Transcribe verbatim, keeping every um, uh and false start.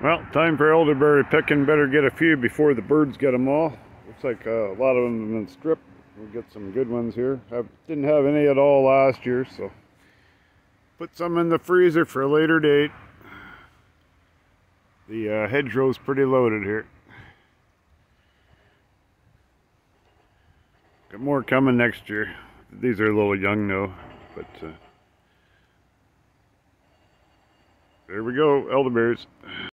Well, time for elderberry picking. Better get a few before the birds get them all. Looks like uh, a lot of them have been stripped. We'll get some good ones here. I didn't have any at all last year, so put some in the freezer for a later date. The uh, hedgerow's pretty loaded here. Got more coming next year. These are a little young now, but uh, there we go, elderberries.